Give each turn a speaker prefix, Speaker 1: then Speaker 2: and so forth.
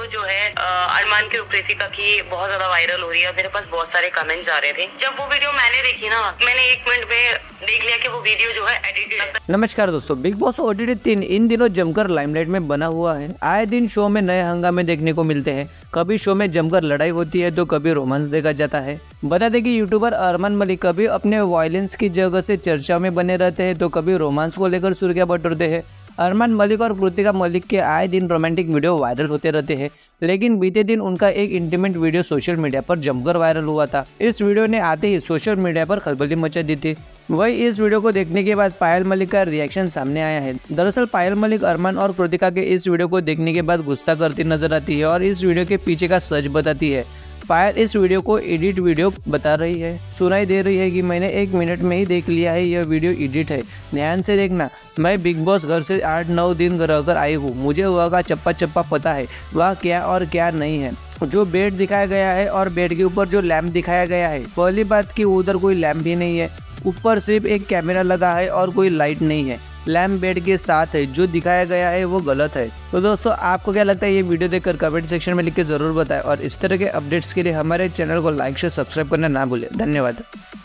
Speaker 1: जो है अरमान की कृतिका की बहुत ज्यादा वायरल हो रही है। मेरे पास बहुत सारे कमेंट्स आ रहे थे। जब वो वीडियो मैंने देखी ना, मैंने 1 मिनट में देख लिया कि वो वीडियो जो है एडिटेड है।
Speaker 2: नमस्कार दोस्तों, बिग बॉस OTT 3 इन दिनों जमकर लाइमलाइट में बना हुआ है। आए दिन शो में नए हंगामे देखने को मिलते हैं। कभी शो में जमकर लड़ाई होती है तो कभी रोमांस देखा जाता है। बता दें कि यूट्यूबर अरमान मलिक कभी अपने वायलेंस की जगह से चर्चा में बने रहते हैं तो कभी रोमांस को लेकर सुर्खियां बटोरते हैं। अरमान मलिक और कृतिका मलिक के आए दिन रोमांटिक वीडियो वायरल होते रहते हैं, लेकिन बीते दिन उनका एक इंटीमेट वीडियो सोशल मीडिया पर जमकर वायरल हुआ था। इस वीडियो ने आते ही सोशल मीडिया पर खलबली मचा दी थी। वही इस वीडियो को देखने के बाद पायल मलिक का रिएक्शन सामने आया है। दरअसल पायल मलिक अरमान और कृतिका के इस वीडियो को देखने के बाद गुस्सा करती नजर आती है और इस वीडियो के पीछे का सच बताती है। पायल इस वीडियो को एडिट वीडियो बता रही है। सुनाई दे रही है कि मैंने 1 मिनट में ही देख लिया है, यह वीडियो एडिट है, ध्यान से देखना। मैं बिग बॉस घर से 8-9 दिन रहकर आई हूँ, मुझे वह का चप्पा चप्पा पता है, वह क्या और क्या नहीं है। जो बेड दिखाया गया है और बेड के ऊपर जो लैंप दिखाया गया है, पहली बात कि उधर कोई लैंप भी नहीं है, ऊपर सिर्फ एक कैमरा लगा है और कोई लाइट नहीं है। लैंप बेड के साथ है, जो दिखाया गया है वो गलत है। तो दोस्तों, आपको क्या लगता है ये वीडियो देखकर कमेंट सेक्शन में लिख के जरूर बताएं और इस तरह के अपडेट्स के लिए हमारे चैनल को लाइक शेयर सब्सक्राइब करना ना भूलें। धन्यवाद।